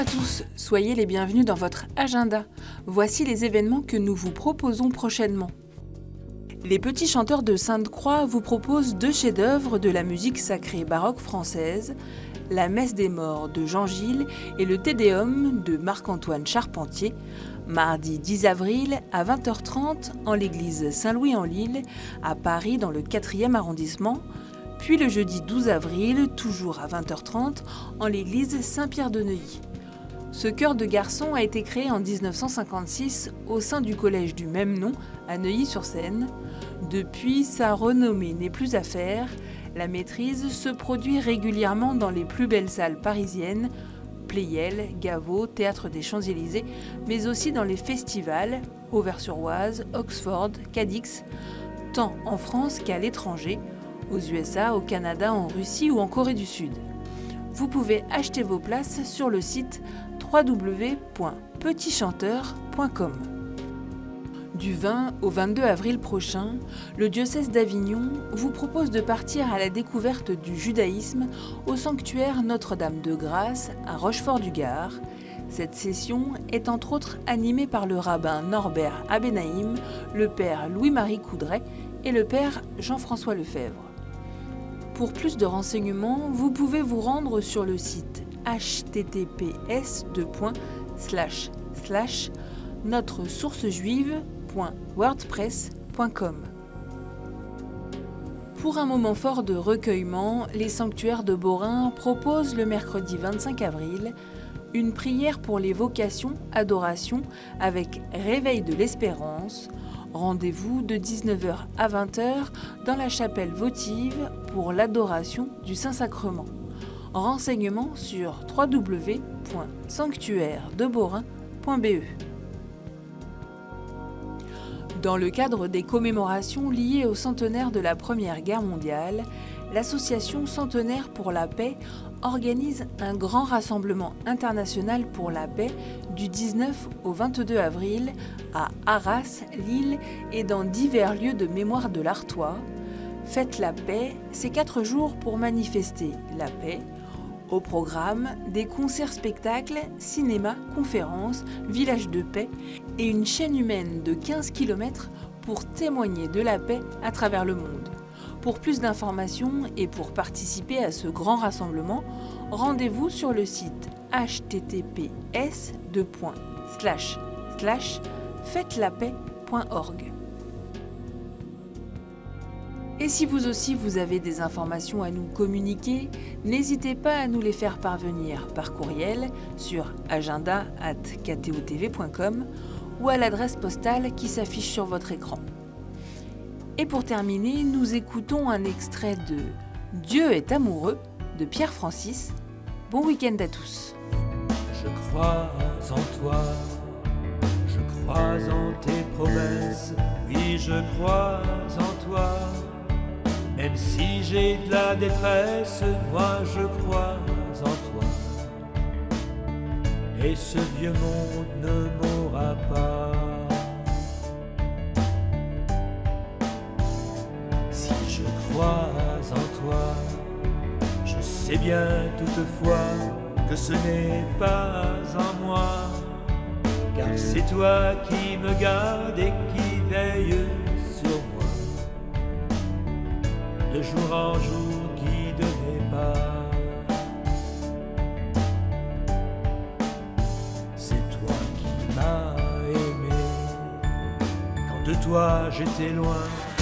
à tous, soyez les bienvenus dans votre agenda. Voici les événements que nous vous proposons prochainement. Les Petits Chanteurs de Sainte-Croix vous proposent 2 chefs-d'œuvre de la musique sacrée baroque française, la Messe des Morts de Jean Gilles et le Te Deum de Marc-Antoine Charpentier, mardi 10 avril à 20h30 en l'église Saint-Louis-en-Lille, à Paris dans le 4e arrondissement, puis le jeudi 12 avril, toujours à 20h30, en l'église Saint-Pierre-de-Neuilly. Ce chœur de garçons a été créé en 1956 au sein du collège du même nom à Neuilly-sur-Seine. Depuis, sa renommée n'est plus à faire. La maîtrise se produit régulièrement dans les plus belles salles parisiennes, Pleyel, Gaveau, Théâtre des Champs-Élysées, mais aussi dans les festivals, Auvers-sur-Oise, Oxford, Cadix, tant en France qu'à l'étranger, aux USA, au Canada, en Russie ou en Corée du Sud. Vous pouvez acheter vos places sur le site www.petitschanteur.com. Du 20 au 22 avril prochain, le diocèse d'Avignon vous propose de partir à la découverte du judaïsme au sanctuaire Notre-Dame-de-Grâce à Rochefort-du-Gard. Cette session est entre autres animée par le rabbin Norbert Abenaïm, le père Louis-Marie Coudray et le père Jean-François Lefebvre. Pour plus de renseignements, vous pouvez vous rendre sur le site https://notresourcejuive.wordpress.com. Pour un moment fort de recueillement, les sanctuaires de Beaurain proposent le mercredi 25 avril une prière pour les vocations, adoration avec Réveil de l'Espérance. Rendez-vous de 19h à 20h dans la chapelle votive pour l'adoration du Saint-Sacrement. Renseignements sur www.sanctuairedebeurain.be. Dans le cadre des commémorations liées au centenaire de la Première Guerre mondiale, l'association Centenaire pour la paix organise un grand rassemblement international pour la paix du 19 au 22 avril à Arras, Lille et dans divers lieux de mémoire de l'Artois. Faites la paix, c'est 4 jours pour manifester la paix. Au programme, des concerts-spectacles, cinéma, conférences, villages de paix et une chaîne humaine de 15 km pour témoigner de la paix à travers le monde. Pour plus d'informations et pour participer à ce grand rassemblement, rendez-vous sur le site https://faitelapais.org. Et si vous aussi vous avez des informations à nous communiquer, n'hésitez pas à nous les faire parvenir par courriel sur agenda@ktotv.com ou à l'adresse postale qui s'affiche sur votre écran. Et pour terminer, nous écoutons un extrait de Dieu est amoureux de Pierre Francis. Bon week-end à tous. Je crois en toi, je crois en tes promesses, oui je crois en toi. Même si j'ai de la détresse, moi je crois en toi. Et ce vieux monde ne m'aura pas. Si je crois en toi, je sais bien toutefois que ce n'est pas en moi, car c'est toi qui me garde et qui veille sur moi, de jour en jour qui de mes pas. C'est toi qui m'as aimé quand de toi j'étais loin.